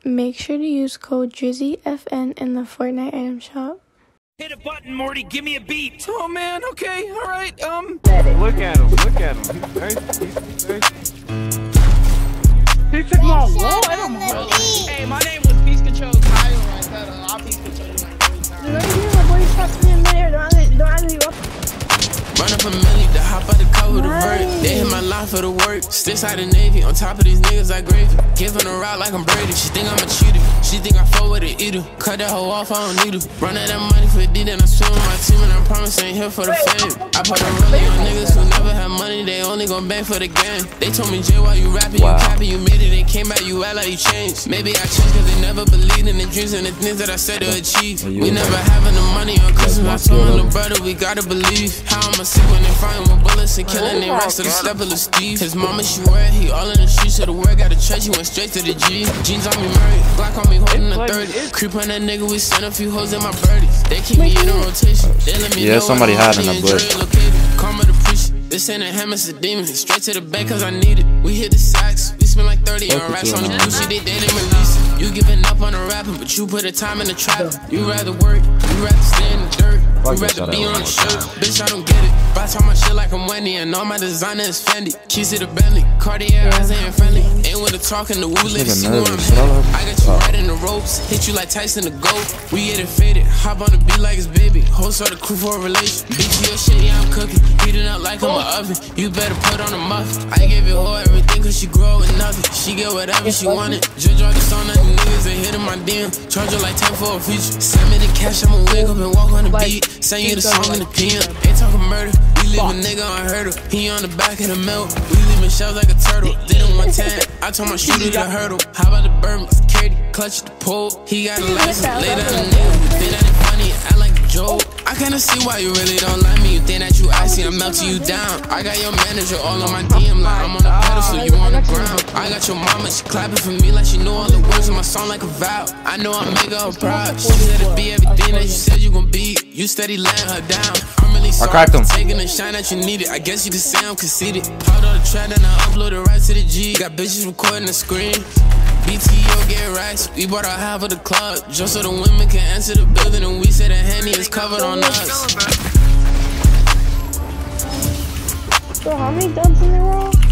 Make sure to use code DrizzyFN in the Fortnite item shop. Hit a button, Morty. Give me a beat. Oh man. Okay. All right. Look at him. Look at him. He's thirsty. He's thirsty. He took my wall. Hey, my name was Peace Control Kyle right there. I'll Peace Control you like 3 times. Let me hear my boy talk to me in midair. Don't ask me up. Run up a milli, to hop out the car with a vert. They hit my line for the work. Still side the Navy, on top of these niggas like gravy. Giving a route like I'm Brady. She think I'm a cheater. She think I fuck with an eater. Cut that hoe off, I don't need her. Run out that money for D, then I swim with my team, and I promise I ain't here for the fame. I put a rollie on niggas who never had money. They only gon' bang for the game. They told me, Jay, why you rapping? You capping, you made it. They came back, you act like you changed. Maybe I changed cause they never believed in the dreams and the things that I said to achieve. We never having the money on Christmas. I told my little brother, we gotta believe. How I'ma see when they find with bullets and killing they rest of the step of the Steve. His mama, she wear it, he all in the streets of the world. Got a church, he went straight to the G. Jeans on me, Murray, Glock on me, holding the 30. Creep on that nigga, we send a few hoes in my birdies. They keep me in a rotation. They let me know somebody had in a bush. Karma the preacher. This ain't a hammer, it's a demon. Straight to the bank cause I need it. We hit the sacks, we spend like 30 on racks on the Gucci. They didn't release it. You giving up on the rapping, but you put the time in the trap. You rather work, you rather stay in the dirt. You rather be on the shirt. Bitch, I don't get it. Buy all my shit like I'm Wendy, and all my designer is Fendi. Keys to the Bentley, Cartier, eyes ain't friendly. Ain't with the talking, the woo lips, see where I'm headed. I got you right in the ropes, hit you like Tyson the GOAT. We get it faded, hop on the beat like it's baby. Host of the crew for a relation. BTO shit, yeah, I'm cooking. Heating up like I'm an oven. You better put on a muffin. I gave it her everything cause she grow with nothing. She get whatever she wanted. Judge all this on the niggas, they hitting my DM. Charge her like 10 for a feature. Send me the cash, I'ma wake up and walk on the beat. Send you the song in the PM. Ain't talking murder. We leave a nigga unheard of. He on the back of the milk. We leaving shells like a turtle. Didn't want 10. I told my shooter to hurdle. How about the Burma? Carry clutch the pole. He got a license. Later a nigga. You think that it funny? Act like a joke. I kinda see why you really don't like me. You think that you icy, I'm melting you down. I got your manager all on my DM like I'm on the pedestal, you on the ground. I got your mama, she clapping for me like she know all the words of my song like a vow. I know I make her proud. She said to be everything that you said you gon' be. You steady letting her down. I'm really sorry for taking the shine that you needed. I guess you could say I'm conceited. Hold on the track and I upload it right to the G. Got bitches recording the screen. BTO get racks, we bought our half of the club just so the women can enter the building, and we say the Henny is covered on us. So how many dubs in a row?